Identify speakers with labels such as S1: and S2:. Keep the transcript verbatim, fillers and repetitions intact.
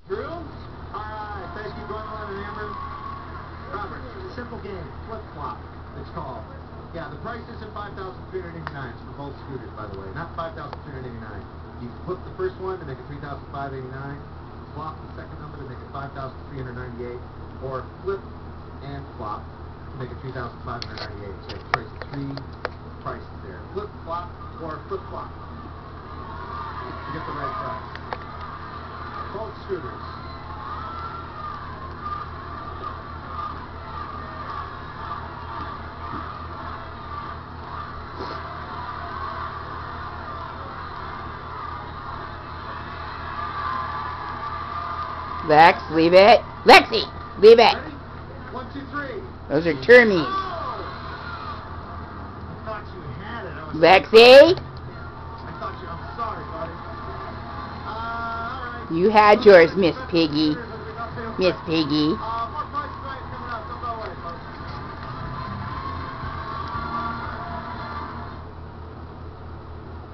S1: Drew? Alright, thank you, Gwendolyn and Amber. Robert, simple game, flip-flop, it's called. Yeah, the price isn't five thousand three hundred eighty-nine dollars. It's for both scooters, by the way. Not five thousand three hundred eighty-nine dollars. You flip the first one to make it three thousand five hundred eighty-nine dollars. Flop the second number to make it five thousand three hundred ninety-eight dollars. Or flip and flop to make it three thousand five hundred ninety-eight dollars. So you have a choice of three prices there. Flip, flop, or flip-flop. To get the right price. Both scooters.
S2: Lex, leave it. Lexi, leave it.
S1: Ready? One, two, three.
S2: Those are Termis.
S1: Oh! I thought you had it. I was
S2: Lexi,
S1: I thought you. I'm sorry, buddy. Uh, all right.
S2: you had yours, Miss Piggy. Miss Piggy.
S1: Uh,